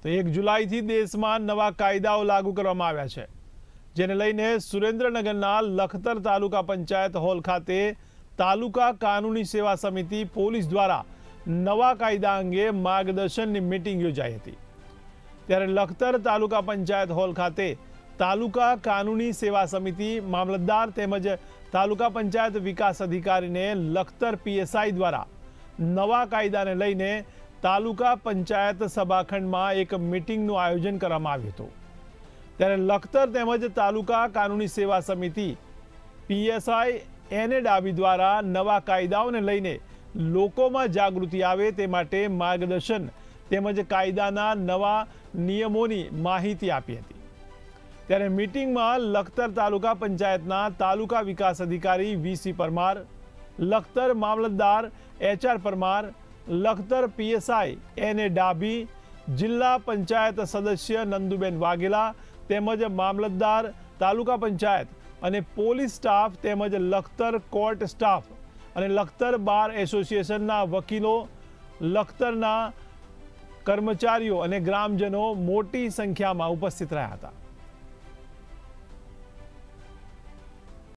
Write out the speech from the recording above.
તો 1 જુલાઈથી દેશમાં નવા કાયદાઓ લાગુ કરવામાં આવ્યા છે, જેને લઈને સુરેન્દ્રનગરના લખતર તાલુકા પંચાયત હોલ ખાતે તાલુકા કાનૂની સેવા સમિતિ પોલીસ દ્વારા નવા કાયદા અંગે માર્ગદર્શનની મીટિંગ યોજાઈ હતી। ત્યારે લખતર તાલુકા પંચાયત હોલ ખાતે તાલુકા કાનૂની સેવા સમિતિ મામલતદાર તેમજ તાલુકા પંચાયત વિકાસ અધિકારીને લખતર પીએસઆઈ દ્વારા નવા કાયદાને લઈને તાલુકા પંચાયત સભાખંડમાં એક મીટિંગનું આયોજન કરવામાં આવ્યું હતું। ત્યારે લખતર તેમજ તાલુકા કાનૂની સેવા સમિતિ પીએસઆઈ એને ડાબી દ્વારા નવા કાયદાઓને લઈને લોકોમાં જાગૃતિ આવે તે માટે માર્ગદર્શન તેમજ કાયદાના નવા નિયમોની માહિતી આપી હતી। ત્યારે મીટિંગમાં લખતર તાલુકા પંચાયતના તાલુકા વિકાસ અધિકારી વીસી પરમાર, લખતર મામલતદાર HR Parmar, Lakhtar PSI N Dabhi, જિલ્લા પંચાયત સદસ્ય નંદુબેન વાઘેલા તેમજ મામલતદાર, તાલુકા પંચાયત અને પોલીસ સ્ટાફ તેમજ લખતર કોર્ટ સ્ટાફ અને લખતર બાર એસોસિએશનના વકીલો, લખતરના કર્મચારીઓ અને ગ્રામજનો મોટી સંખ્યામાં ઉપસ્થિત રહ્યા હતા।